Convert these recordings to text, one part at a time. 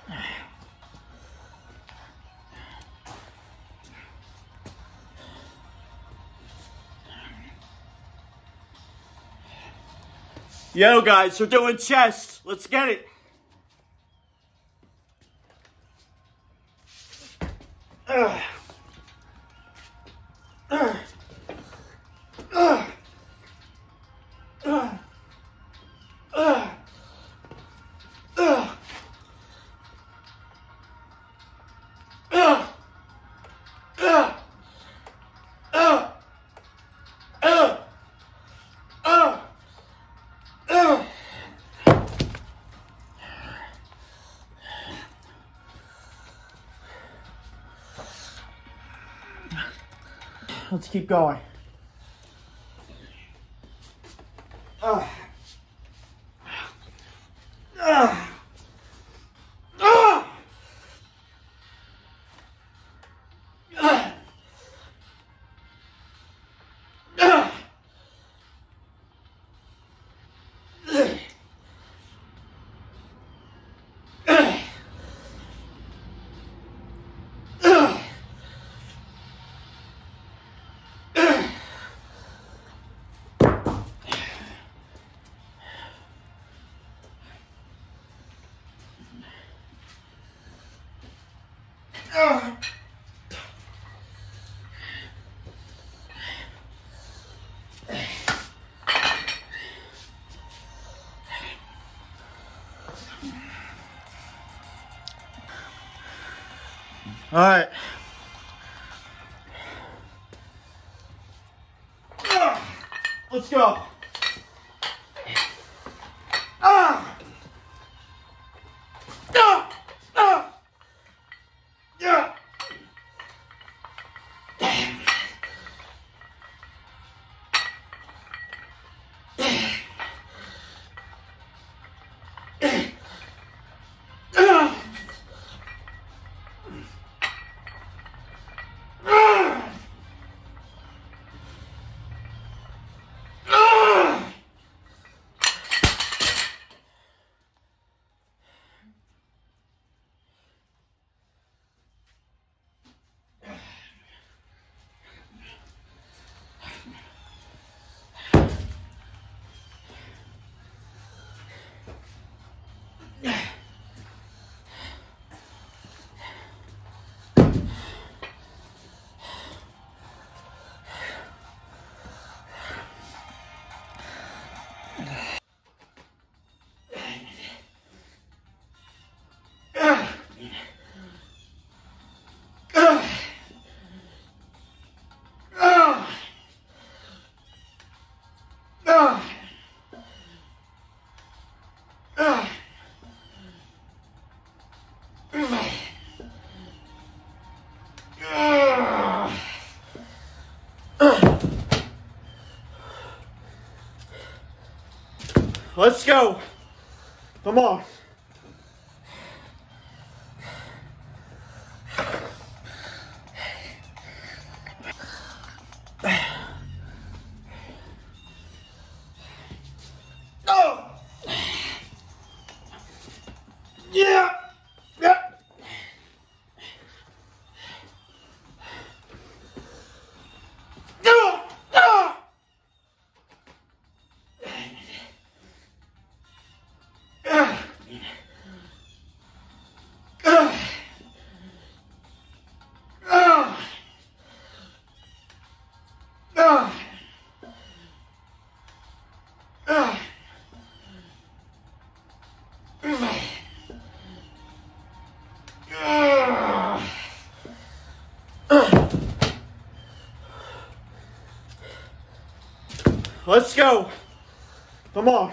Yo, guys, we're doing chest. Let's get it. Let's keep going. All right. Let's go. Let's go. Come on. Oh. Yeah. Yeah. Let's go. Come on.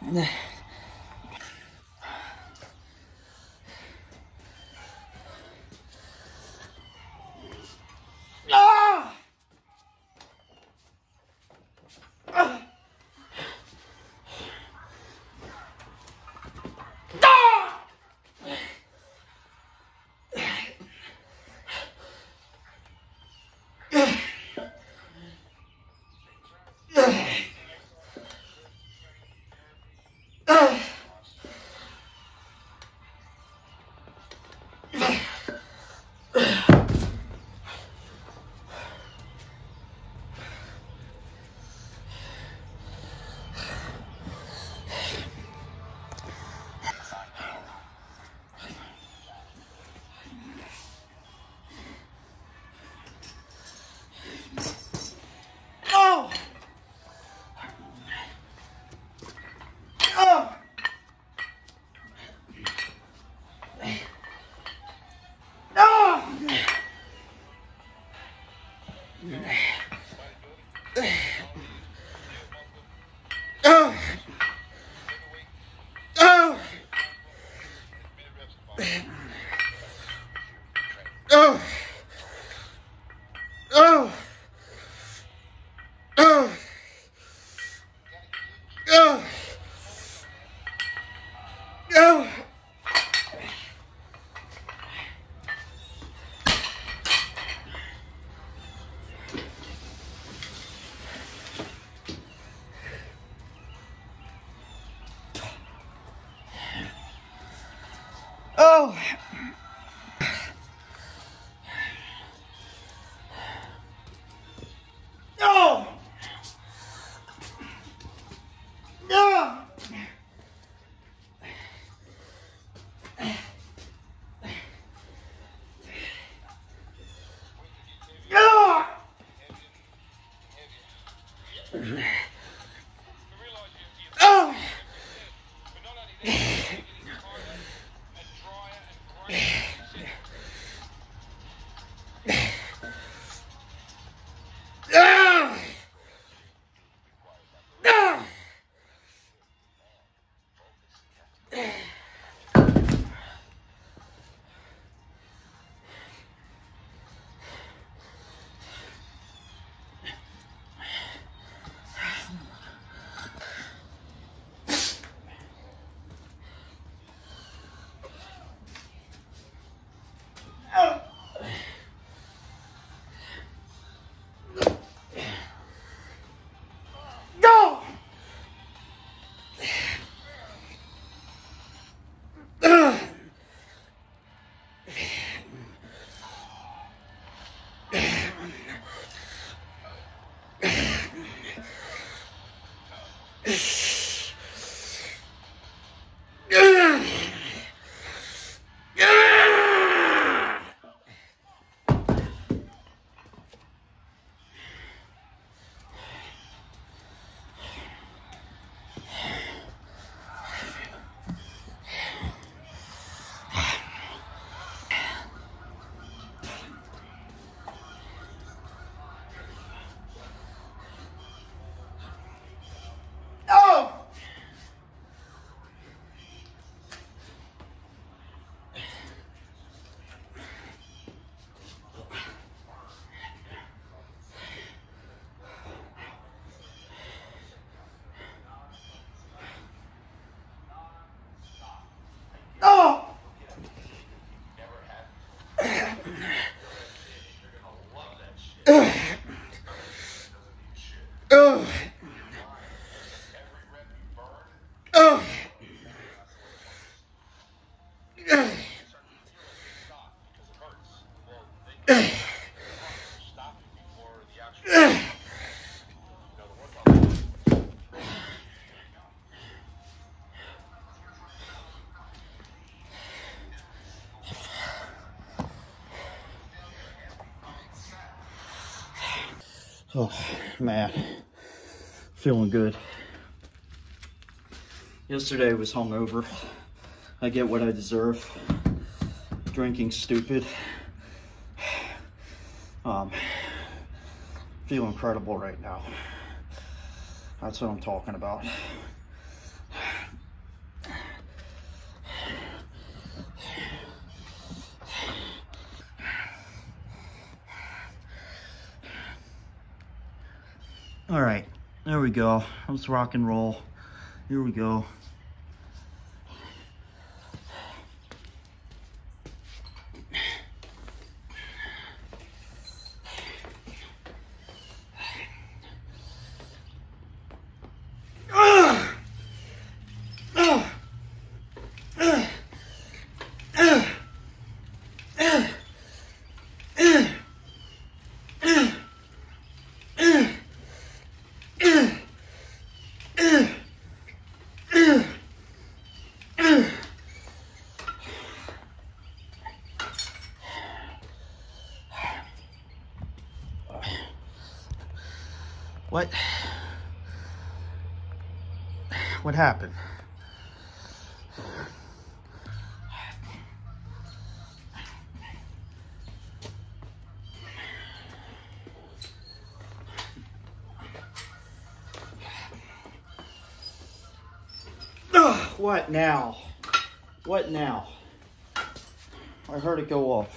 Oh! No! No! Oh! Oh, man. Feeling good. Yesterday was hungover. I get what I deserve. Drinking stupid. Feel incredible right now. That's what I'm talking about. All right, there we go. Let's rock and roll. Here we go. What happened? What now? What now? I heard it go off.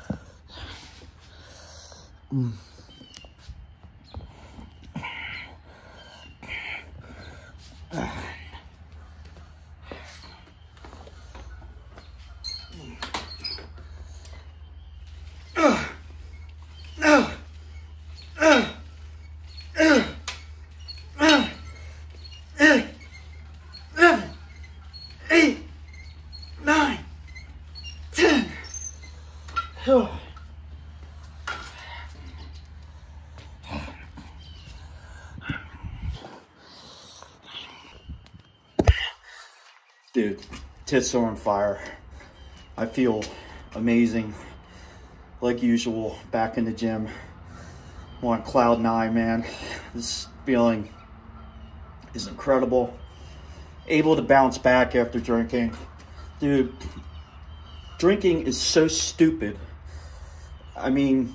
Dude, tits are on fire. I feel amazing. Like usual, back in the gym. I'm on cloud 9, man. This feeling is incredible. Able to bounce back after drinking. Dude, drinking is so stupid. I mean,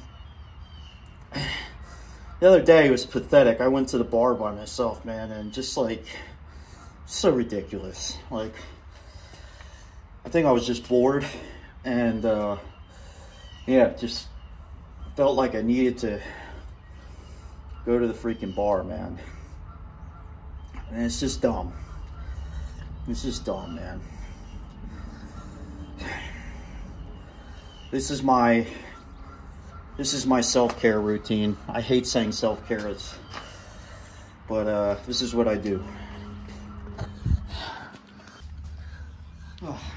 the other day it was pathetic. I went to the bar by myself, man, and just like, so ridiculous. Like, I think I was just bored, and yeah, just felt like I needed to go to the freaking bar, man. And it's just dumb. It's just dumb, man. This is my self-care routine. I hate saying self-care, but this is what I do. Oh.